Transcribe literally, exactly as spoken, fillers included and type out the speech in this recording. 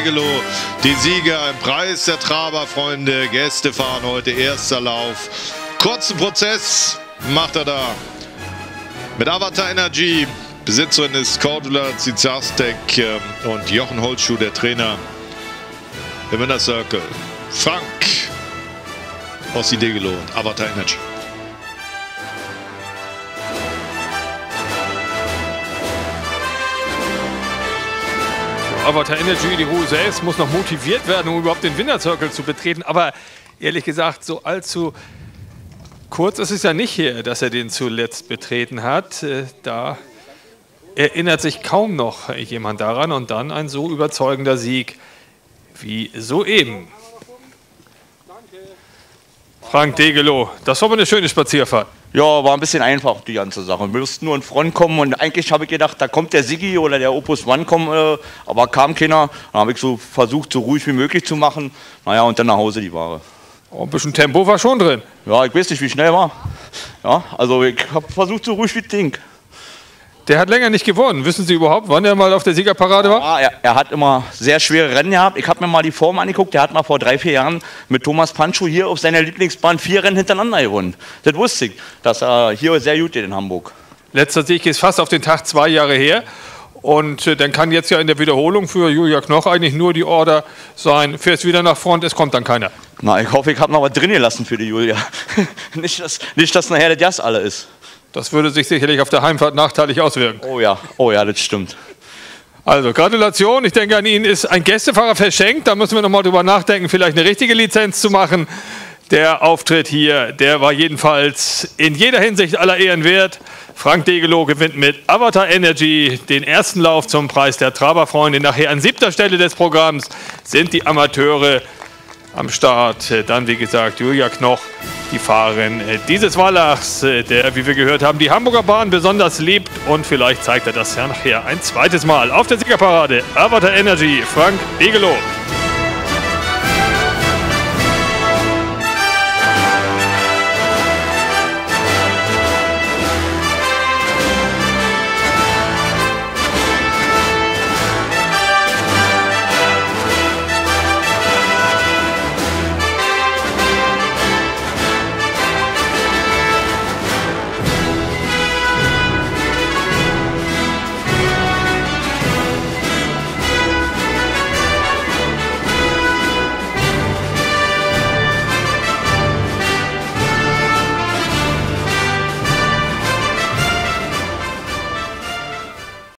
Degelow, die Sieger im Preis der Traber-Freunde. Gäste fahren heute erster Lauf. Kurzen Prozess macht er da mit Avatar Energy. Besitzerin ist Cordula Zizastek und Jochen Holzschuh, der Trainer im Winner Circle. Frank Ossi Degelow und Avatar Energy. Avatar Energy, die Ruhe selbst, muss noch motiviert werden, um überhaupt den Winner Circle zu betreten. Aber ehrlich gesagt, so allzu kurz ist es ja nicht her, dass er den zuletzt betreten hat. Da erinnert sich kaum noch jemand daran. Und dann ein so überzeugender Sieg wie soeben. Frank Degelow, das war mal eine schöne Spazierfahrt. Ja, war ein bisschen einfach, die ganze Sache. Wir mussten nur in Front kommen und eigentlich habe ich gedacht, da kommt der Siggi oder der Opus One, kommen, äh, aber kam keiner. Dann habe ich so versucht, so ruhig wie möglich zu machen. Naja, und dann nach Hause die Ware. Oh, ein bisschen Tempo war schon drin. Ja, ich weiß nicht, wie schnell war. Ja, also ich habe versucht, so ruhig wie Ding. Der hat länger nicht gewonnen. Wissen Sie überhaupt, wann er mal auf der Siegerparade war? Ja, er, er hat immer sehr schwere Rennen gehabt. Ich habe mir mal die Form angeguckt. Der hat mal vor drei, vier Jahren mit Thomas Pancho hier auf seiner Lieblingsbahn vier Rennen hintereinander gewonnen. Das wusste ich, dass er hier sehr gut geht in Hamburg. Letzter Sieg ist fast auf den Tag zwei Jahre her. Und äh, dann kann jetzt ja in der Wiederholung für Julia Knoch eigentlich nur die Order sein, fährst wieder nach Front, es kommt dann keiner. Na, ich hoffe, ich habe noch was drin gelassen für die Julia. nicht, dass, nicht, dass nachher das Jas alle ist. Das würde sich sicherlich auf der Heimfahrt nachteilig auswirken. Oh ja, oh ja, das stimmt. Also Gratulation, ich denke, an ihn ist ein Gästefahrer verschenkt. Da müssen wir noch mal drüber nachdenken, vielleicht eine richtige Lizenz zu machen. Der Auftritt hier, der war jedenfalls in jeder Hinsicht aller Ehren wert. Frank Degelow gewinnt mit Avatar Energy den ersten Lauf zum Preis der Traber-Freunde. Nachher an siebter Stelle des Programms sind die Amateure am Start. Dann, wie gesagt, Julia Knoch, die Fahrerin dieses Wallachs, der, wie wir gehört haben, die Hamburger Bahn besonders liebt. Und vielleicht zeigt er das ja nachher ein zweites Mal auf der Siegerparade. Avatar Energy, Frank Degelow.